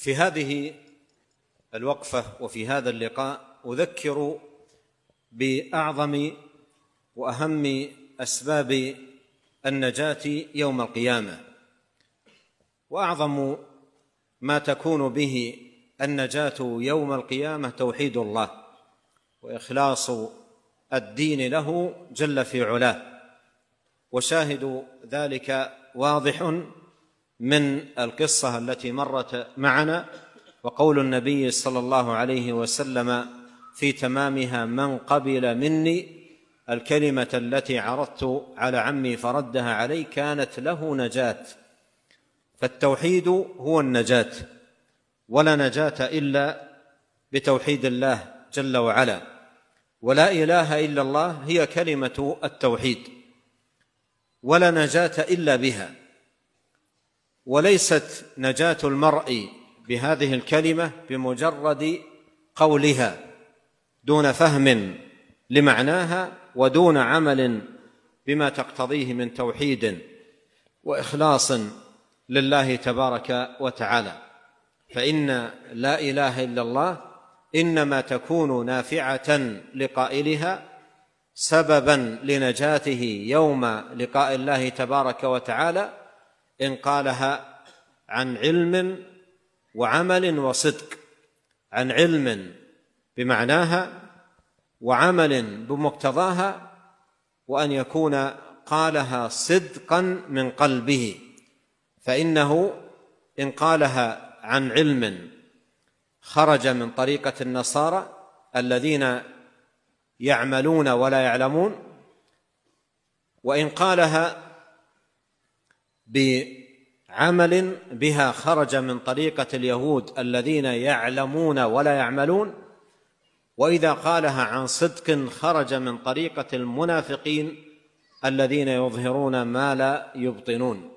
في هذه الوقفة وفي هذا اللقاء أذكر بأعظم وأهم أسباب النجاة يوم القيامة، وأعظم ما تكون به النجاة يوم القيامة توحيد الله وإخلاص الدين له جل في علاه. وشاهد ذلك واضح من القصة التي مرت معنا، وقول النبي صلى الله عليه وسلم في تمامها: من قبل مني الكلمة التي عرضت على عمي فردها علي كانت له نجاة. فالتوحيد هو النجاة، ولا نجاة إلا بتوحيد الله جل وعلا، ولا إله إلا الله هي كلمة التوحيد، ولا نجاة إلا بها. وليست نجاة المرء بهذه الكلمة بمجرد قولها دون فهم لمعناها ودون عمل بما تقتضيه من توحيد وإخلاص لله تبارك وتعالى. فإن لا إله إلا الله إنما تكون نافعة لقائلها، سببا لنجاته يوم لقاء الله تبارك وتعالى، إن قالها عن علم وعمل وصدق، عن علم بمعناها وعمل بمقتضاها، وأن يكون قالها صدقا من قلبه. فإنه إن قالها عن علم خرج من طريقة النصارى الذين يعملون ولا يعلمون، وإن قالها بعمل بها خرج من طريقة اليهود الذين يعلمون ولا يعملون، وإذا قالها عن صدق خرج من طريقة المنافقين الذين يظهرون ما لا يبطنون.